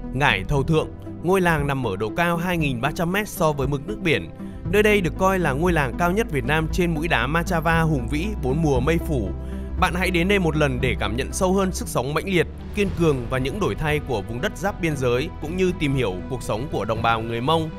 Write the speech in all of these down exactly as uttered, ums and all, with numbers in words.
Ngải Thầu Thượng, ngôi làng nằm ở độ cao hai nghìn ba trăm mét so với mực nước biển. Nơi đây được coi là ngôi làng cao nhất Việt Nam trên mũi đá Machava hùng vĩ bốn mùa mây phủ. Bạn hãy đến đây một lần để cảm nhận sâu hơn sức sống mãnh liệt, kiên cường và những đổi thay của vùng đất giáp biên giới, cũng như tìm hiểu cuộc sống của đồng bào người Mông.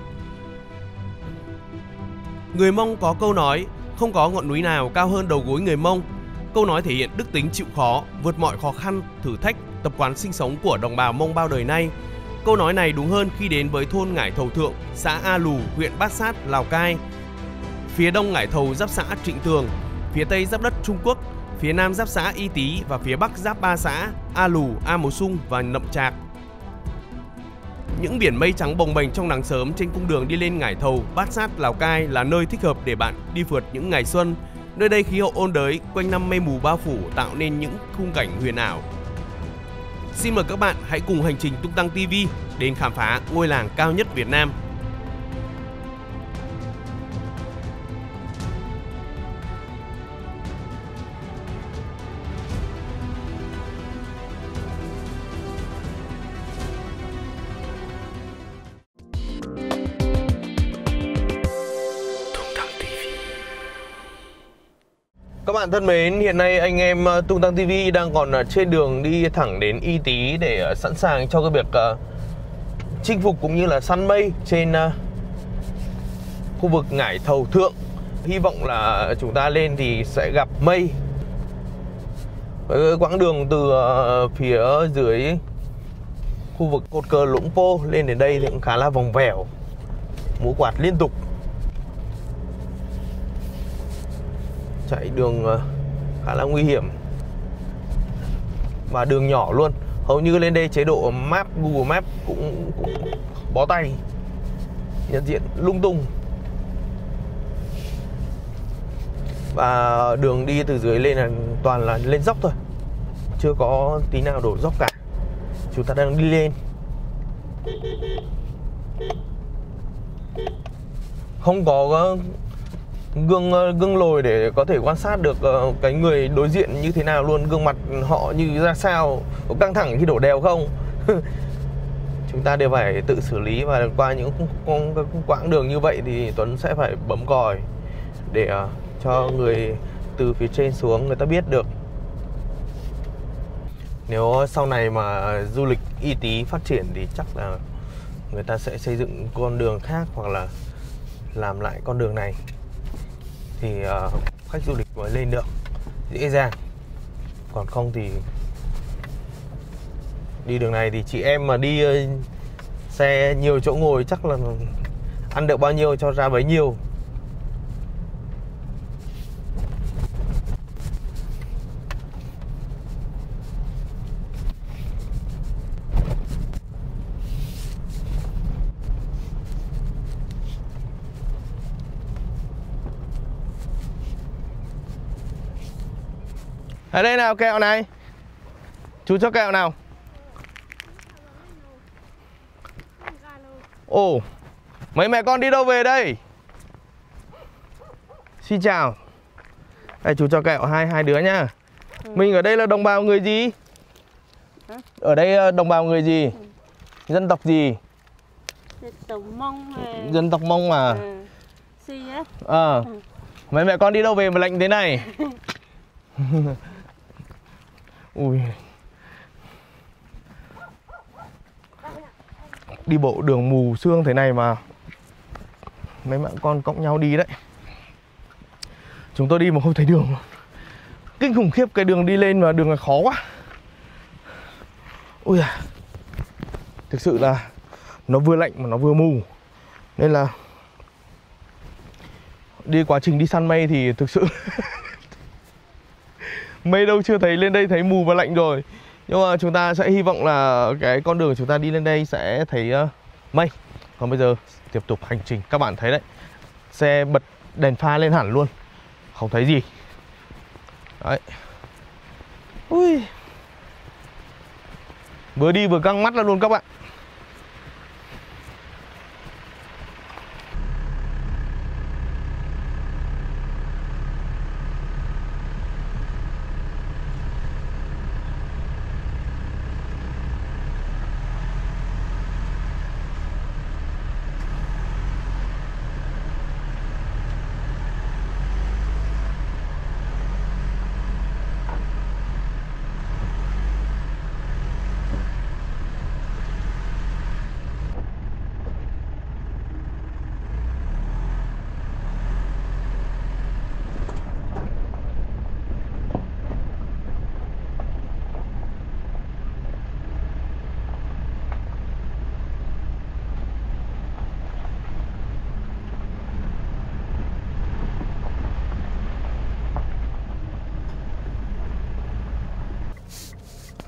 Người Mông có câu nói, không có ngọn núi nào cao hơn đầu gối người Mông. Câu nói thể hiện đức tính chịu khó, vượt mọi khó khăn, thử thách, tập quán sinh sống của đồng bào Mông bao đời nay. Câu nói này đúng hơn khi đến với thôn Ngải Thầu Thượng, xã A Lù, huyện Bát Sát, Lào Cai. Phía đông Ngải Thầu giáp xã Trịnh Tường, phía tây giáp đất Trung Quốc, phía nam giáp xã Y Tý và phía bắc giáp ba xã A Lù, A Mồ Sung và Nậm Trạc. Những biển mây trắng bồng bềnh trong nắng sớm trên cung đường đi lên Ngải Thầu, Bát Sát, Lào Cai là nơi thích hợp để bạn đi phượt những ngày xuân. Nơi đây khí hậu ôn đới, quanh năm mây mù bao phủ tạo nên những khung cảnh huyền ảo. Xin mời các bạn hãy cùng hành trình Tung Tăng ti vi đến khám phá ngôi làng cao nhất Việt Nam. Các bạn thân mến, hiện nay anh em Tung Tăng ti vi đang còn trên đường đi thẳng đến Y Tý để sẵn sàng cho cái việc uh, chinh phục cũng như là săn mây trên uh, khu vực Ngải Thầu Thượng. Hy vọng là chúng ta lên thì sẽ gặp mây. Với quãng đường từ uh, phía dưới khu vực cột cờ Lũng Pô lên đến đây thì cũng khá là vòng vèo, múa quạt liên tục. Chạy đường khá là nguy hiểm và đường nhỏ luôn. Hầu như lên đây chế độ map, Google Maps cũng, cũng bó tay, nhận diện lung tung. Và đường đi từ dưới lên là toàn là lên dốc thôi, chưa có tí nào đổ dốc cả. Chúng ta đang đi lên, không có gương gương lồi để có thể quan sát được uh, cái người đối diện như thế nào luôn, gương mặt họ như ra sao, có căng thẳng khi đổ đèo không. Chúng ta đều phải tự xử lý, và qua những quãng đường như vậy thì Tuấn sẽ phải bấm còi để uh, cho người từ phía trên xuống người ta biết được. Nếu sau này mà du lịch Y Tý phát triển thì chắc là người ta sẽ xây dựng con đường khác hoặc là làm lại con đường này thì uh, khách du lịch mới lên được dễ dàng. Còn không thì đi đường này thì chị em mà đi uh, xe nhiều chỗ ngồi chắc là ăn được bao nhiêu cho ra bấy nhiêu. Ở đây nào, kẹo này. Chú cho kẹo nào. Ồ, mấy mẹ con đi đâu về đây? Xin chào. Đây, chú cho kẹo hai hai đứa nhá. Ừ. Mình ở đây là đồng bào người gì? Hả? Ở đây đồng bào người gì? Ừ. Dân tộc gì? Dân tộc Mông. À. Dân tộc Mông mà. Ừ. Si á. Ờ. Ừ. Mấy mẹ con đi đâu về mà lạnh thế này? Ui. Đi bộ đường mù sương thế này mà mấy mẹ con cộng nhau đi đấy. Chúng tôi đi mà không thấy đường. Kinh khủng khiếp, cái đường đi lên mà đường này khó quá. Ui à. Thực sự là nó vừa lạnh mà nó vừa mù. Nên là đi quá trình đi săn mây thì thực sự mây đâu chưa thấy, lên đây thấy mù và lạnh rồi. Nhưng mà chúng ta sẽ hy vọng là cái con đường chúng ta đi lên đây sẽ thấy uh, mây. Còn bây giờ tiếp tục hành trình. Các bạn thấy đấy, xe bật đèn pha lên hẳn luôn, không thấy gì. Đấy. Ui. Vừa đi vừa căng mắt ra luôn các bạn.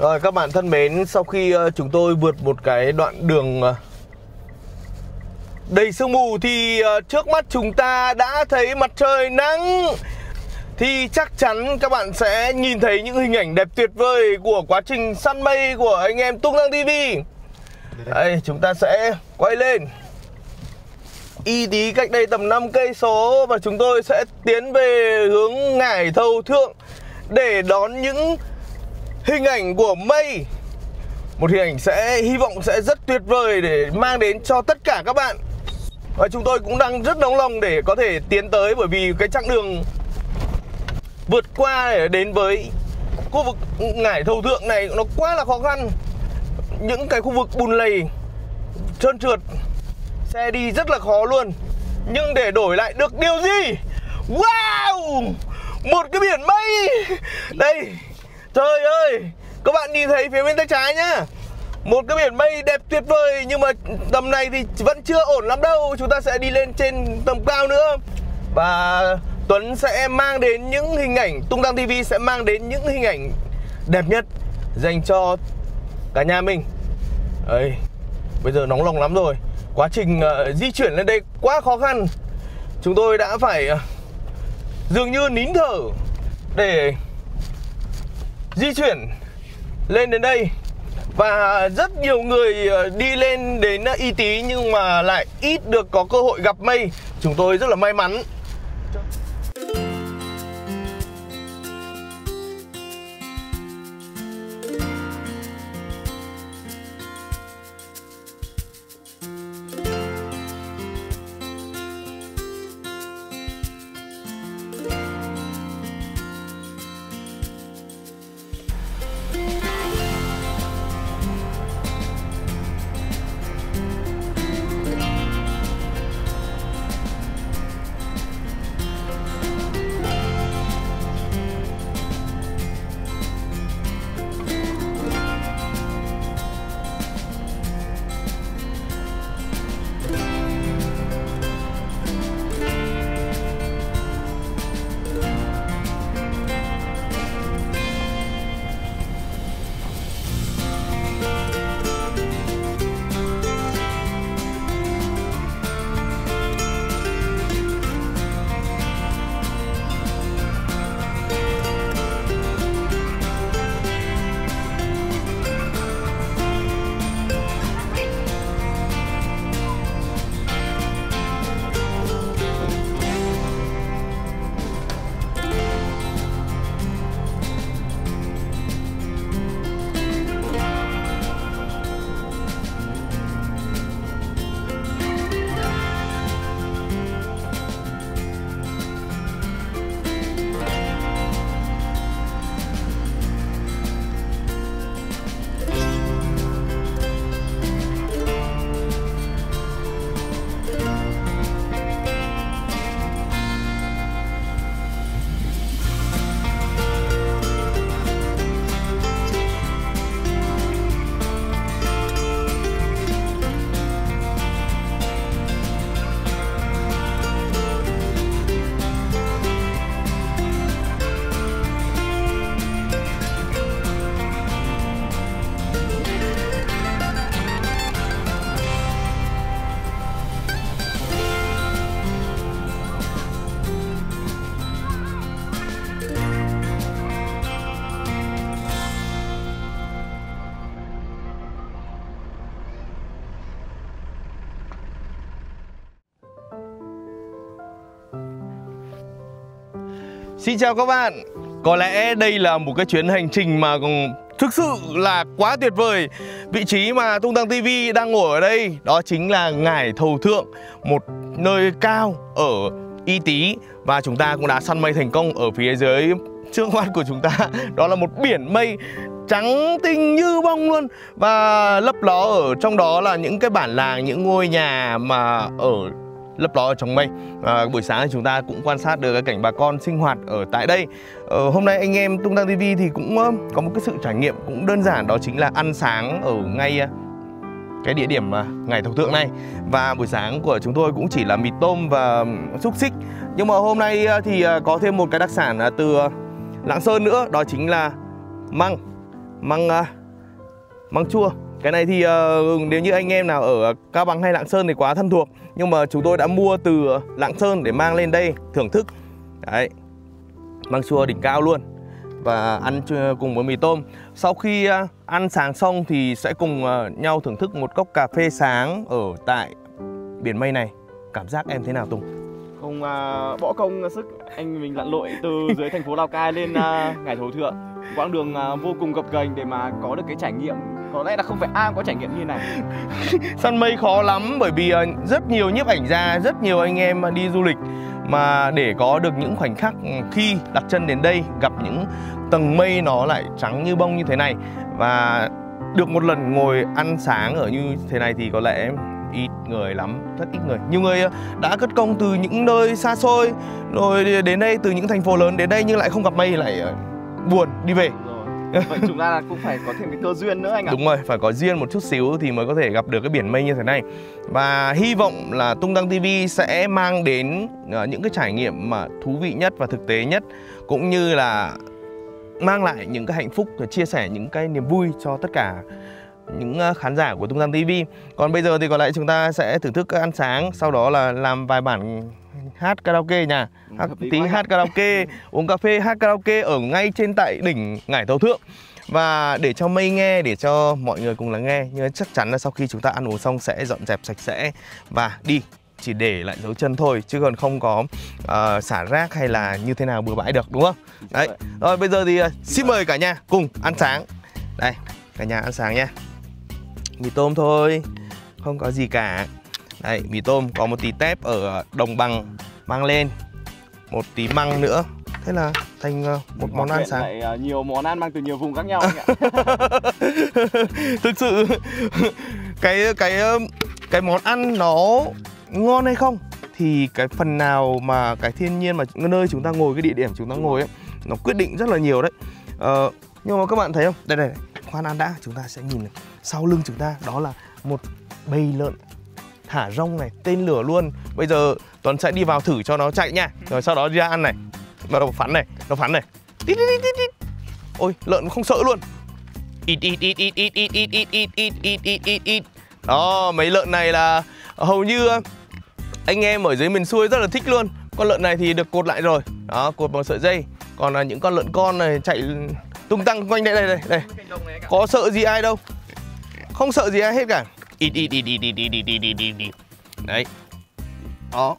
Rồi các bạn thân mến, sau khi uh, chúng tôi vượt một cái đoạn đường uh, đầy sương mù thì uh, trước mắt chúng ta đã thấy mặt trời nắng. Thì chắc chắn các bạn sẽ nhìn thấy những hình ảnh đẹp tuyệt vời của quá trình săn mây của anh em Tung Tăng ti vi. Đây, chúng ta sẽ quay lên Y Tý cách đây tầm năm cây số và chúng tôi sẽ tiến về hướng Ngải Thầu Thượng để đón những hình ảnh của mây. Một hình ảnh sẽ hy vọng sẽ rất tuyệt vời để mang đến cho tất cả các bạn. Và chúng tôi cũng đang rất nóng lòng để có thể tiến tới, bởi vì cái chặng đường vượt qua để đến với khu vực Ngải Thầu Thượng này nó quá là khó khăn. Những cái khu vực bùn lầy, trơn trượt, xe đi rất là khó luôn. Nhưng để đổi lại được điều gì? Wow! Một cái biển mây. Đây, trời ơi, các bạn nhìn thấy phía bên tay trái nhá, một cái biển mây đẹp tuyệt vời. Nhưng mà tầm này thì vẫn chưa ổn lắm đâu. Chúng ta sẽ đi lên trên tầm cao nữa. Và Tuấn sẽ mang đến những hình ảnh, Tung Tăng ti vi sẽ mang đến những hình ảnh đẹp nhất dành cho cả nhà mình. Đấy, bây giờ nóng lòng lắm rồi. Quá trình uh, di chuyển lên đây quá khó khăn. Chúng tôi đã phải uh, dường như nín thở để di chuyển lên đến đây. Và rất nhiều người uh, đi lên đến uh, Y Tý nhưng mà lại ít được có cơ hội gặp mây. Chúng tôi rất là may mắn. Xin chào các bạn. Có lẽ đây là một cái chuyến hành trình mà thực sự là quá tuyệt vời. Vị trí mà Tung Tăng ti vi đang ngồi ở đây đó chính là Ngải Thầu Thượng, một nơi cao ở Y Tý. Và chúng ta cũng đã săn mây thành công. Ở phía dưới trước mắt của chúng ta đó là một biển mây trắng tinh như bông luôn. Và lấp ló ở trong đó là những cái bản làng, những ngôi nhà mà ở lấp ló ở trong mây. À, buổi sáng thì chúng ta cũng quan sát được cái cảnh bà con sinh hoạt ở tại đây. Ờ, hôm nay anh em Tung Tăng ti vi thì cũng uh, có một cái sự trải nghiệm cũng đơn giản, đó chính là ăn sáng ở ngay uh, cái địa điểm uh, Ngải Thầu Thượng này. Và buổi sáng của chúng tôi cũng chỉ là mì tôm và xúc xích. Nhưng mà hôm nay uh, thì uh, có thêm một cái đặc sản uh, từ uh, Lạng Sơn nữa, đó chính là măng. măng uh, măng chua. Cái này thì uh, nếu như anh em nào ở Cao Bằng hay Lạng Sơn thì quá thân thuộc, nhưng mà chúng tôi đã mua từ Lạng Sơn để mang lên đây thưởng thức. Đấy, măng chua đỉnh cao luôn. Và ăn cùng với mì tôm. Sau khi uh, ăn sáng xong thì sẽ cùng uh, nhau thưởng thức một cốc cà phê sáng ở tại biển mây này. Cảm giác em thế nào Tùng? Không uh, bỏ công sức anh mình lặn lội từ dưới thành phố Lào Cai lên uh, Ngải Thổ Thượng, quãng đường uh, vô cùng gập ghềnh để mà có được cái trải nghiệm. Có lẽ là không phải ai cũng có trải nghiệm như này. Săn mây khó lắm, bởi vì uh, rất nhiều nhiếp ảnh gia, rất nhiều anh em đi du lịch mà để có được những khoảnh khắc khi đặt chân đến đây, gặp những tầng mây nó lại trắng như bông như thế này, và được một lần ngồi ăn sáng ở như thế này thì có lẽ ít người lắm, rất ít người. Nhiều người đã cất công từ những nơi xa xôi rồi đến đây, từ những thành phố lớn đến đây nhưng lại không gặp mây, lại buồn đi về. Vậy chúng ta cũng phải có thêm cái cơ duyên nữa anh ạ. Đúng rồi, phải có duyên một chút xíu thì mới có thể gặp được cái biển mây như thế này. Và hy vọng là Tung Tăng ti vi sẽ mang đến uh, những cái trải nghiệm mà thú vị nhất và thực tế nhất, cũng như là mang lại những cái hạnh phúc và chia sẻ những cái niềm vui cho tất cả những uh, khán giả của Tung Tăng ti vi. Còn bây giờ thì còn lại chúng ta sẽ thưởng thức ăn sáng, sau đó là làm vài bản hát karaoke nha. Hát, tí hát karaoke, uống cà phê, hát karaoke ở ngay trên tại đỉnh Ngải Thổ Thượng. Và để cho mây nghe, để cho mọi người cùng lắng nghe. Nhưng chắc chắn là sau khi chúng ta ăn uống xong sẽ dọn dẹp sạch sẽ và đi, chỉ để lại dấu chân thôi, chứ còn không có uh, xả rác hay là như thế nào bừa bãi được, đúng không? Đấy, rồi bây giờ thì uh, xin mời cả nhà cùng ăn sáng. Đây, cả nhà ăn sáng nha. Mì tôm thôi, không có gì cả. Đây, mì tôm có một tí tép ở đồng bằng mang lên, một tí măng nữa. Thế là thành một món ăn sáng. Lại nhiều món ăn mang từ nhiều vùng khác nhau anh ạ. Thực sự cái cái cái món ăn nó ngon hay không thì cái phần nào mà cái thiên nhiên mà nơi chúng ta ngồi, cái địa điểm chúng ta ngồi ấy, nó quyết định rất là nhiều đấy. Ờ, nhưng mà các bạn thấy không? Đây đây, khoan ăn đã, chúng ta sẽ nhìn này. Sau lưng chúng ta đó là một bầy lợn thả rông này, tên lửa luôn. Bây giờ Tuấn sẽ đi vào thử cho nó chạy nha, rồi sau đó đi ra ăn này. Nó đầu phắn này, nó phắn này. Tít, tít, tít, tít. Ôi, lợn không sợ luôn. Ít ít ít ít ít ít ít ít ít ít ít ít ít ít. Đó, mấy lợn này là hầu như anh em ở dưới miền xuôi rất là thích luôn. Con lợn này thì được cột lại rồi. Đó, cột bằng sợi dây. Còn là những con lợn con này chạy tung tăng quanh đây đây đây đây. Có sợ gì ai đâu. Không sợ gì ai hết cả. Ít ít ít ít ít ít ít ít ít ít. Đấy. Đó.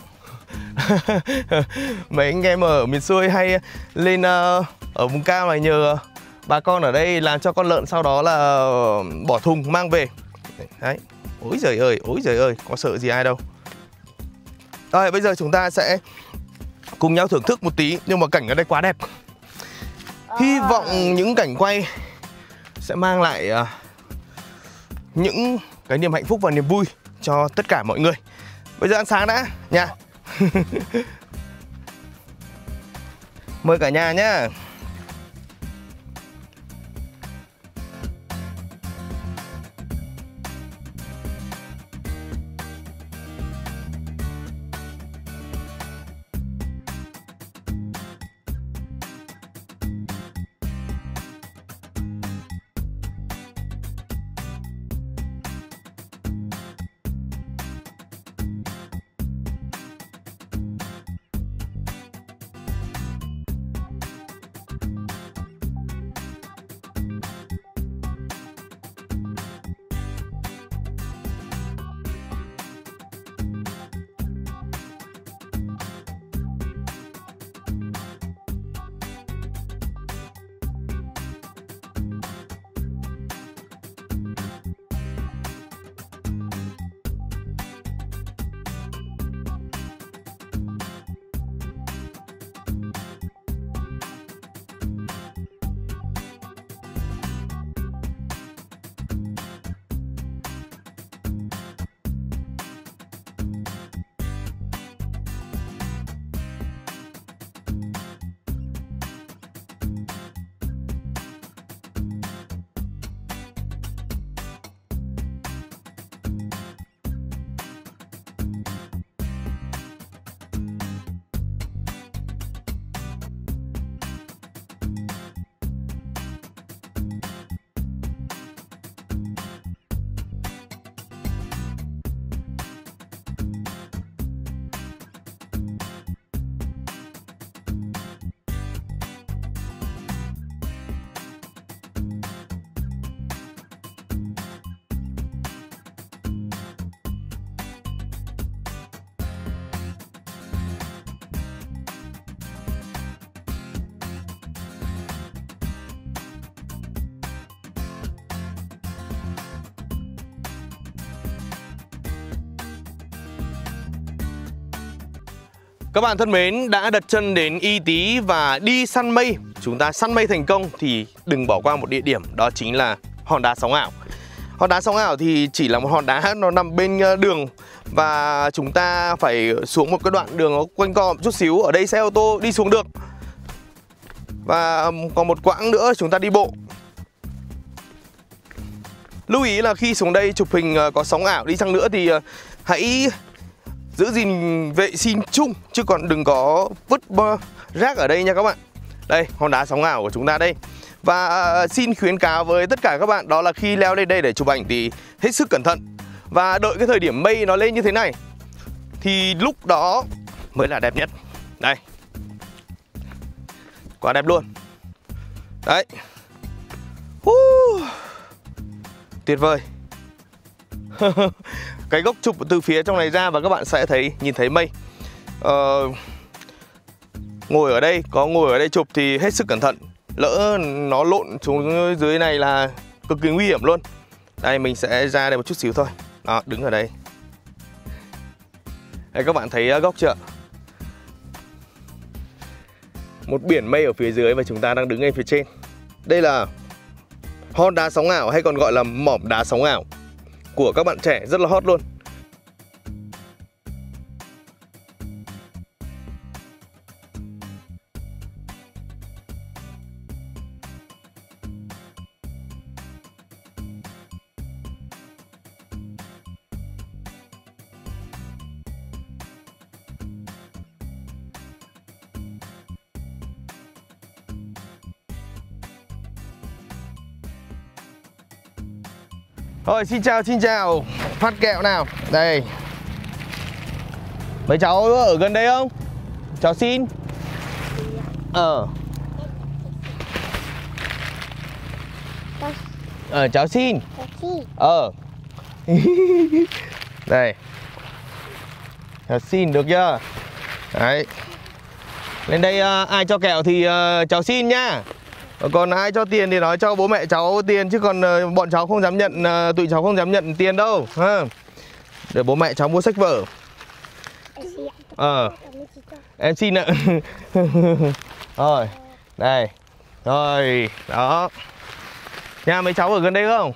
Mấy anh em ở miền xuôi hay lên uh, ở vùng cao này nhờ bà con ở đây làm cho con lợn, sau đó là bỏ thùng mang về. Đấy. Ôi giời ơi, ôi giời ơi, có sợ gì ai đâu. Rồi bây giờ chúng ta sẽ cùng nhau thưởng thức một tí, nhưng mà cảnh ở đây quá đẹp. Hy vọng những cảnh quay sẽ mang lại uh, những cái niềm hạnh phúc và niềm vui cho tất cả mọi người. Bây giờ ăn sáng đã nha. Mời cả nhà nhá. Các bạn thân mến, đã đặt chân đến Y Tý và đi săn mây, chúng ta săn mây thành công thì đừng bỏ qua một địa điểm, đó chính là hòn đá sóng ảo. Hòn đá sóng ảo thì chỉ là một hòn đá, nó nằm bên đường và chúng ta phải xuống một cái đoạn đường nó quanh co một chút xíu. Ở đây xe ô tô đi xuống được. Và còn một quãng nữa chúng ta đi bộ. Lưu ý là khi xuống đây chụp hình có sóng ảo đi chăng nữa thì hãy giữ gìn vệ sinh chung, chứ còn đừng có vứt rác ở đây nha các bạn. Đây, hòn đá sóng ảo của chúng ta đây. Và xin khuyến cáo với tất cả các bạn đó là khi leo lên đây để chụp ảnh thì hết sức cẩn thận. Và đợi cái thời điểm mây nó lên như thế này thì lúc đó mới là đẹp nhất. Đây, quá đẹp luôn. Đấy. uh, Tuyệt vời. Cái góc chụp từ phía trong này ra và các bạn sẽ thấy, nhìn thấy mây. ờ, Ngồi ở đây, có ngồi ở đây chụp thì hết sức cẩn thận. Lỡ nó lộn xuống dưới này là cực kỳ nguy hiểm luôn. Đây, mình sẽ ra đây một chút xíu thôi. Đó, đứng ở đây. Đây, các bạn thấy góc chưa? Một biển mây ở phía dưới và chúng ta đang đứng ngay phía trên. Đây là hòn đá sóng ảo hay còn gọi là mỏm đá sóng ảo của các bạn trẻ, rất là hot luôn. Rồi, xin chào, xin chào. Phát kẹo nào. Đây. Mấy cháu ở gần đây không? Cháu xin. Ờ Ờ, cháu xin. Ờ Đây. Cháu xin, được chưa? Đấy. Lên đây uh, ai cho kẹo thì uh, cháu xin nhá. Còn ai cho tiền thì nói cho bố mẹ cháu tiền, chứ còn uh, bọn cháu không dám nhận, uh, tụi cháu không dám nhận tiền đâu ha. Để bố mẹ cháu mua sách vở. Ờ Em xin ạ. Rồi, đây. Rồi, đó. Nhà mấy cháu ở gần đây không?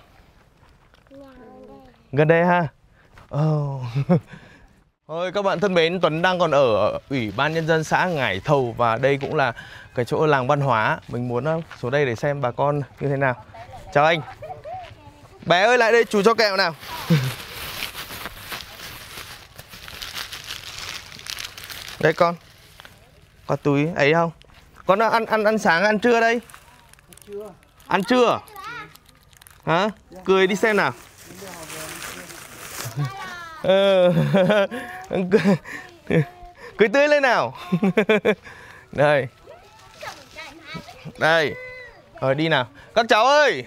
Gần đây ha. Oh. Thôi các bạn thân mến, Tuấn đang còn ở Ủy ban Nhân dân xã Ngải Thầu và đây cũng là cái chỗ làng văn hóa. Mình muốn xuống đây để xem bà con như thế nào. Chào anh. Bé ơi, lại đây chú cho kẹo nào. Đây con. Có túi ấy không? Con ăn ăn ăn sáng ăn trưa đây? Chưa. Ăn trưa? Hả? Cười đi xem nào. Ờ. Cười tươi lên nào. Đây. Đây. Rồi đi nào. Các cháu ơi.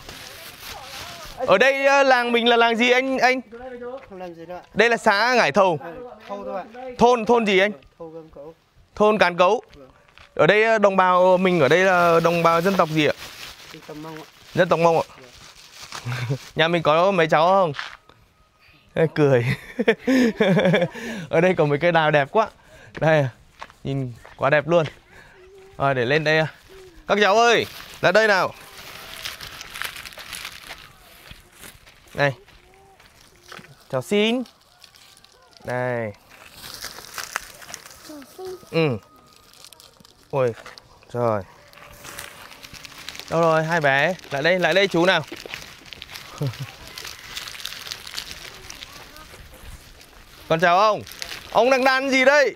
Ở đây làng mình là làng gì anh anh? Đây là xã Ngải Thầu. Thôn thôn gì anh? Thôn Cán Cấu. Ở đây đồng bào mình ở đây là đồng bào dân tộc gì ạ? Dân tộc Mông ạ. Nhà mình có mấy cháu không? Ê, cười. Ở đây có mấy cây đào đẹp quá. Đây, nhìn quá đẹp luôn. Rồi để lên đây. Các cháu ơi, ra đây nào. Đây. Cháu xin. Đây. Ừ. Ôi, rồi. Đâu rồi, hai bé. Lại đây, lại đây chú nào. Con chào ông. Ông đang đan gì đây?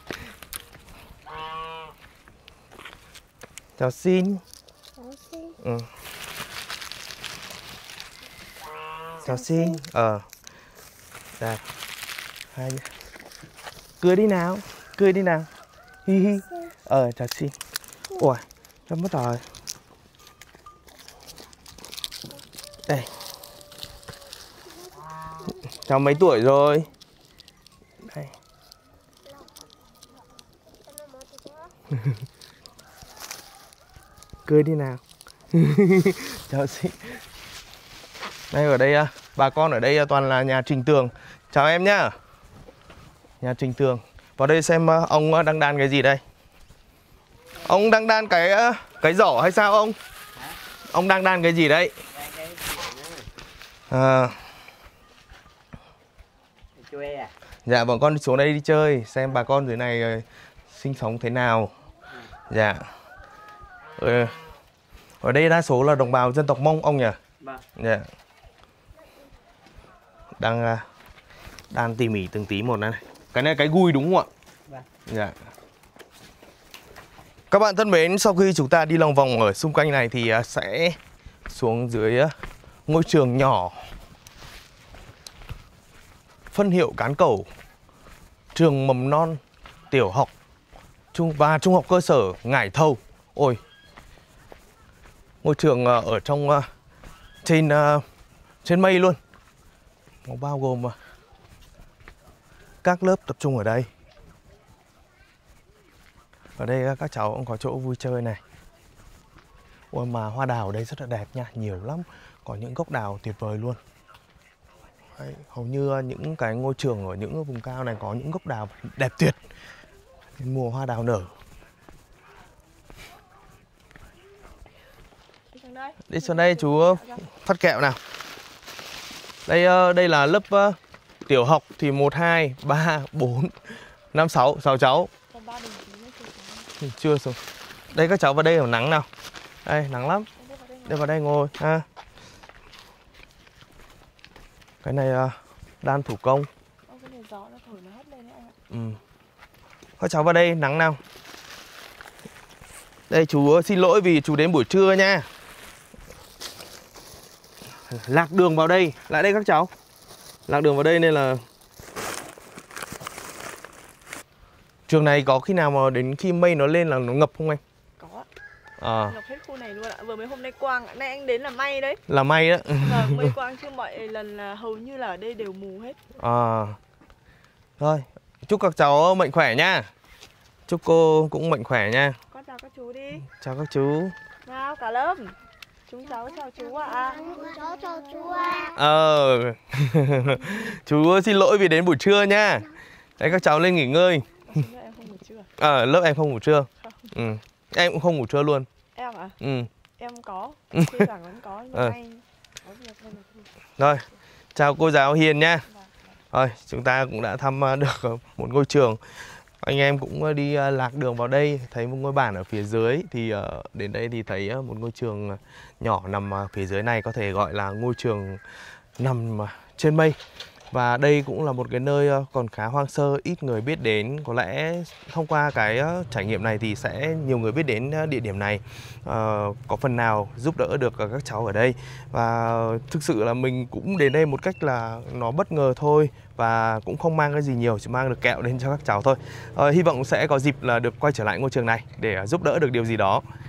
Chào xin. Ừ. Chào xin. Ờ. Đây. Hai. Cười đi nào. Cười đi nào. Hi hi. Ờ, chào xin. Ủa, cho mất rồi. Đây. Cháu mấy tuổi rồi? Đây. Cười đi nào. Cháu xin. Đây, ở đây bà con ở đây toàn là nhà Trình Tường. Chào em nhá. Nhà Trình Tường. Vào đây xem ông đang đan cái gì đây. Ông đang đan cái cái giỏ hay sao ông? Ông đang đan cái gì đấy? À. Dạ bọn con xuống đây đi chơi, xem bà con dưới này sinh sống thế nào. Dạ. Ừ. Ở đây đa số là đồng bào dân tộc Mông ông nhỉ? Vâng. Dạ. Đang đan tỉ mỉ từng tí một này. Cái này cái gùi đúng không ạ? Vâng. Dạ. Các bạn thân mến, sau khi chúng ta đi lòng vòng ở xung quanh này thì sẽ xuống dưới ngôi trường nhỏ phân hiệu Cán Cẩu, trường mầm non tiểu học trung và trung học cơ sở Ngải Thầu. Ôi, ngôi trường ở trong trên trên mây luôn. Nó bao gồm các lớp tập trung ở đây. Ở đây các cháu cũng có chỗ vui chơi này. Ôi mà hoa đào ở đây rất là đẹp nha, nhiều lắm. Có những gốc đào tuyệt vời luôn. Đấy, hầu như những cái ngôi trường ở những vùng cao này có những gốc đào đẹp tuyệt. Mùa hoa đào nở. Đi xuống đây chú phát kẹo nào. Đây đây là lớp uh, tiểu học thì một, hai, ba, bốn, năm, sáu, sáu cháu. Chưa xuống. Đây các cháu vào đây ở nắng nào. Đây nắng lắm. Đây vào đây ngồi ha. Cái này uh, đan thủ công. Ừ. Các cháu vào đây nắng nào. Đây chú xin lỗi vì chú đến buổi trưa nha. Lạc đường vào đây. Lại đây các cháu. Lạc đường vào đây nên là trường này có khi nào mà đến khi mây nó lên là nó ngập không anh? Có. À. Ngập hết khu này luôn ạ. Vừa mới hôm nay quang, nay anh đến là may đấy. Là may đó. Vâng, mây quang chứ mọi lần là hầu như là ở đây đều mù hết. À. Thôi, chúc các cháu mạnh khỏe nha. Chúc cô cũng mạnh khỏe nha. Con chào các chú đi. Chào các chú. Nào cả lớp. Chúng cháu chào chú ạ. À. Cháu chào chú ạ. Ờ. Chú xin lỗi vì đến buổi trưa nha. Đấy các cháu lên nghỉ ngơi. Lớp em không ngủ trưa. Ờ, à, lớp em không ngủ trưa. Không. Ừ. Em cũng không ngủ trưa luôn. Em ạ? À? Ừ. Em có. Thi thoảng vẫn có nhưng ờ. anh có việc nên là thôi. Rồi, chào cô giáo Hiền nha. Rồi, chúng ta cũng đã thăm được một ngôi trường. Anh em cũng đi lạc đường vào đây, thấy một ngôi bản ở phía dưới. Thì đến đây thì thấy một ngôi trường nhỏ nằm phía dưới này, có thể gọi là ngôi trường nằm trên mây. Và đây cũng là một cái nơi còn khá hoang sơ, ít người biết đến. Có lẽ thông qua cái trải nghiệm này thì sẽ nhiều người biết đến địa điểm này, à, có phần nào giúp đỡ được các cháu ở đây. Và thực sự là mình cũng đến đây một cách là nó bất ngờ thôi, và cũng không mang cái gì nhiều, chỉ mang được kẹo đến cho các cháu thôi. à, Hy vọng sẽ có dịp là được quay trở lại ngôi trường này để giúp đỡ được điều gì đó.